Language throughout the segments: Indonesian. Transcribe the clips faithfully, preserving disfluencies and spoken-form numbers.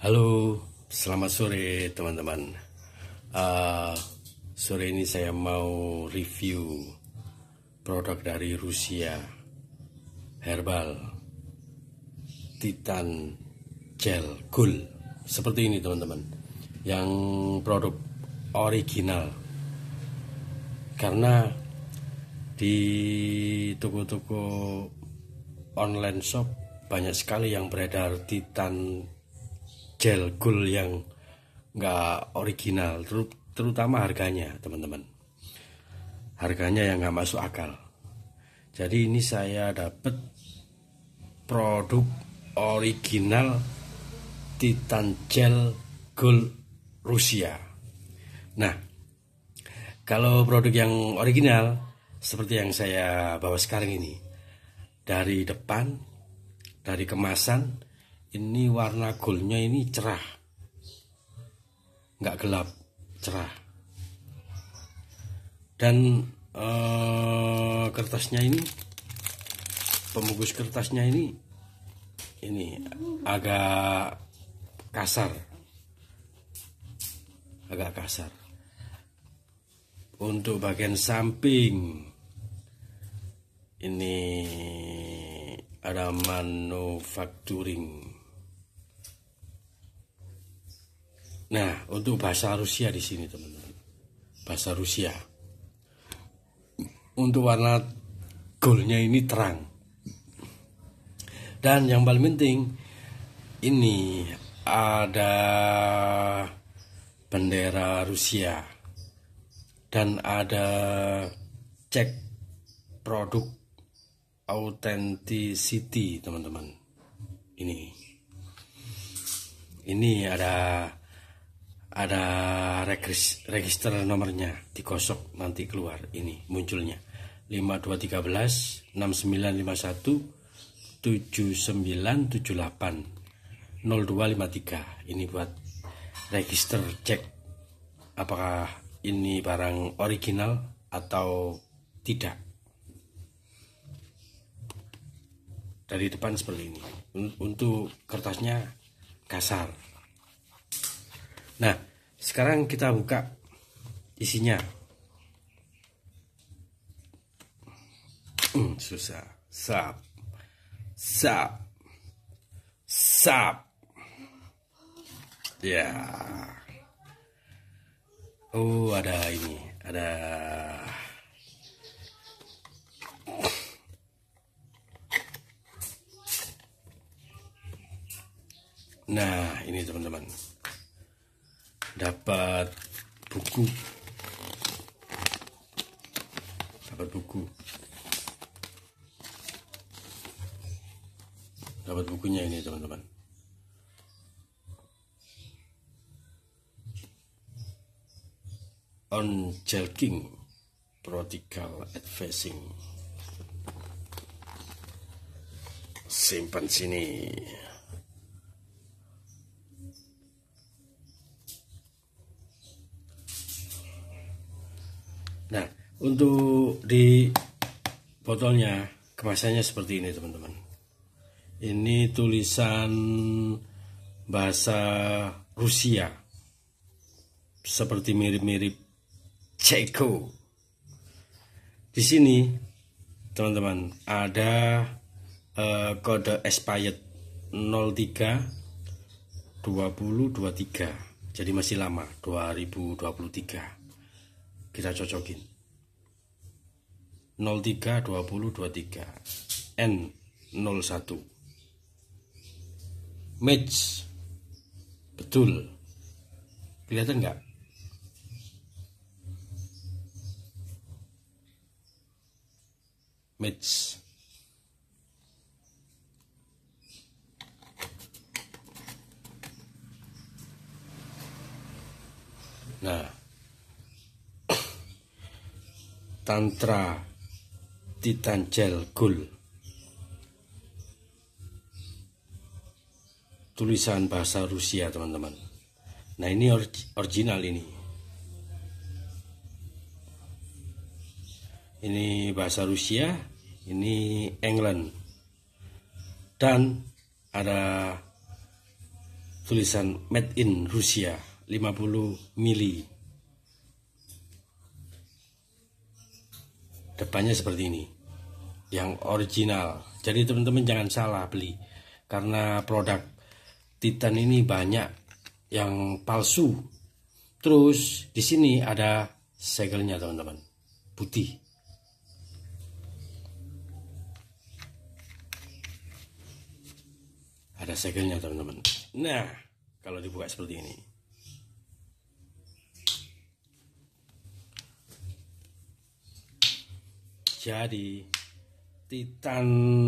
Halo, selamat sore teman-teman. uh, Sore ini saya mau review produk dari Rusia, herbal Titan Gel Gold. Seperti ini teman-teman, yang produk original. Karena di toko-toko online shop banyak sekali yang beredar Titan Gel Gold yang nggak original, terutama harganya teman-teman. Harganya yang nggak masuk akal. Jadi ini saya dapat produk original Titan Gel Gold Rusia. Nah, kalau produk yang original seperti yang saya bawa sekarang ini, dari depan, dari kemasan, ini warna goldnya ini cerah, nggak gelap, cerah. Dan eh, kertasnya ini, pembungkus kertasnya ini, ini agak kasar, agak kasar. Untuk bagian samping ini ada manufacturing. Nah, untuk bahasa Rusia di sini teman-teman, bahasa Rusia. Untuk warna goldnya ini terang. Dan yang paling penting, ini ada bendera Rusia dan ada cek produk authenticity teman-teman. Ini, ini ada ada register nomornya, digosok nanti keluar, ini munculnya lima dua tiga belas enam sembilan lima satu tujuh sembilan tujuh delapan nol dua lima tiga. Ini buat register, cek apakah ini barang original atau tidak. Dari depan seperti ini. Untuk kertasnya kasar. Nah, sekarang kita buka isinya. Hmm, susah. Sap. Sap. Sap. Ya. Oh, ada ini. Ada Nah, ini teman-teman, dapat buku, dapat buku, dapat bukunya ini teman-teman. On Gelking Practical Advising. Simpan sini. Nah, untuk di botolnya, kemasannya seperti ini teman-teman. Ini tulisan bahasa Rusia, seperti mirip-mirip Ceko. Di sini teman-teman ada uh, kode expired nol tiga dua nol dua tiga. Jadi masih lama, dua ribu dua puluh tiga. Kita cocokin nol tiga dua nol dua tiga N nol satu. Match. Betul. Kelihatan nggak? Match. Nah, Tantra Titan Gel Gold, tulisan bahasa Rusia teman-teman. Nah, ini original ini. Ini bahasa Rusia, ini England. Dan ada tulisan made in Rusia lima puluh mili. Depannya seperti ini, yang original. Jadi teman-teman jangan salah beli, karena produk Titan ini banyak yang palsu. Terus di sini ada segelnya teman-teman, putih. Ada segelnya teman-teman. Nah, kalau dibuka seperti ini. Jadi Titan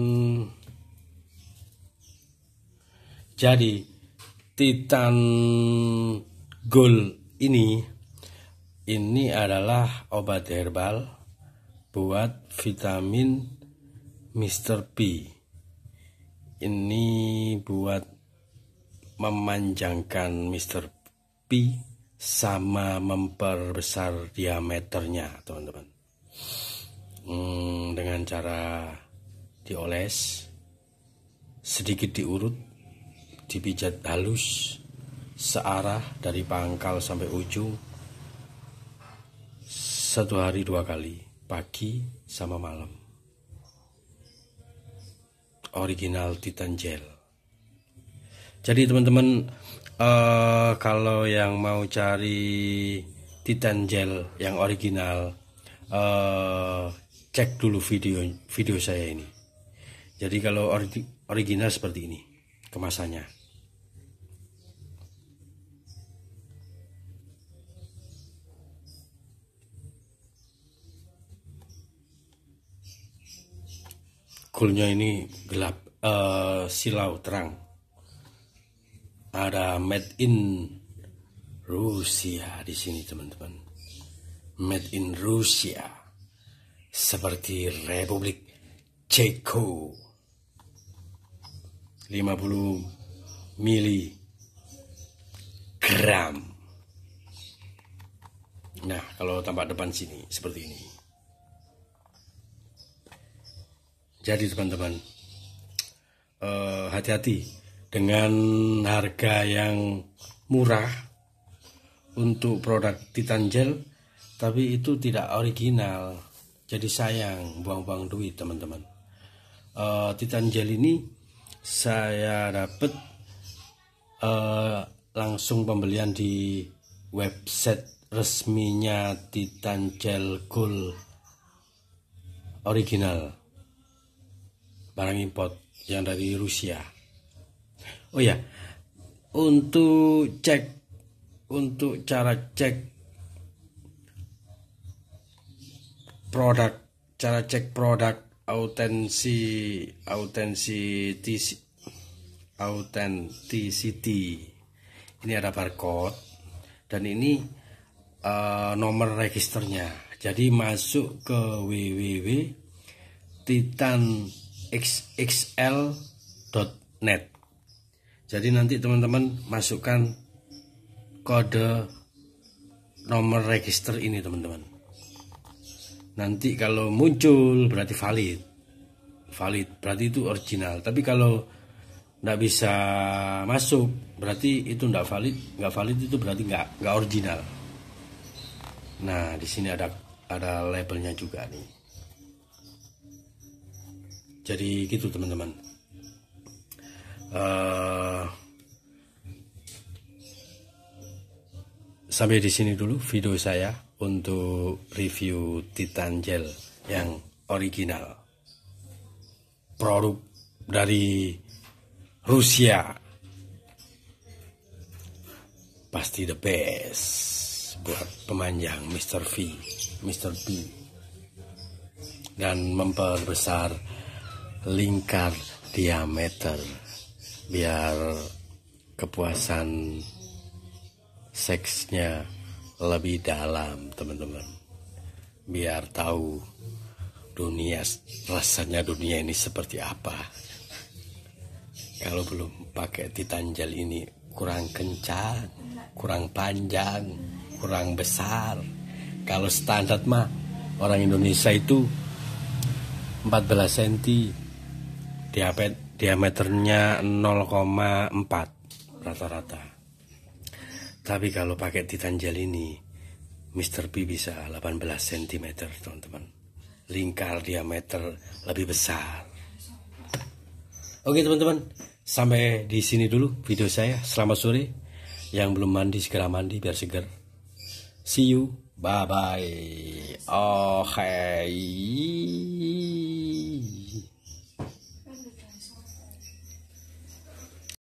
Jadi Titan Gold ini ini adalah obat herbal buat vitamin mister P. Ini buat memanjangkan mister P sama memperbesar diameternya, teman-teman. Hmm, dengan cara dioles, sedikit diurut, dipijat halus searah dari pangkal sampai ujung, satu hari dua kali, pagi sama malam. Original Titan Gel. Jadi teman-teman, uh, kalau yang mau cari Titan Gel yang original, uh, cek dulu video video saya ini. Jadi kalau ori original seperti ini kemasannya. Kulnya ini gelap, uh, silau terang. Ada made in Rusia di sini teman-teman. Made in Rusia, seperti Republik Ceko. lima puluh miligram. Nah, kalau tampak depan sini seperti ini. Jadi teman-teman, hati-hati dengan harga yang murah untuk produk Titan Gel, tapi itu tidak original. Jadi sayang buang-buang duit teman-teman. uh, Titan Gel ini saya dapat uh, langsung pembelian di website resminya Titan Gel Gold original, barang import yang dari Rusia. Oh ya, untuk cek, untuk cara cek produk, cara cek produk autensi, authenticity, authenticity. Ini ada barcode dan ini uh, nomor registernya. Jadi masuk ke w w w titik titan x x l dot net. Jadi nanti teman-teman masukkan kode nomor register ini teman-teman. Nanti kalau muncul berarti valid, valid berarti itu original. Tapi kalau nggak bisa masuk berarti itu nggak valid, nggak valid itu berarti nggak nggak original. Nah di sini ada ada labelnya juga nih. Jadi gitu teman-teman. Uh, sampai di sini dulu video saya untuk review Titan Gel yang original, produk dari Rusia, pasti the best buat pemanjang mister V, mister P, dan memperbesar lingkar diameter biar kepuasan seksnya lebih dalam teman-teman, biar tahu dunia, rasanya dunia ini seperti apa. Kalau belum pakai Titan Gel ini kurang kencang, kurang panjang, kurang besar. Kalau standar mah orang Indonesia itu empat belas sentimeter, diameternya nol koma empat, rata-rata. Tapi kalau pakai Titan gel ini, Mister P bisa delapan belas sentimeter teman-teman. Lingkar diameter lebih besar. Oke teman-teman, sampai di sini dulu video saya. Selamat sore. Yang belum mandi segera mandi biar segar. See you, bye bye. Oh hey.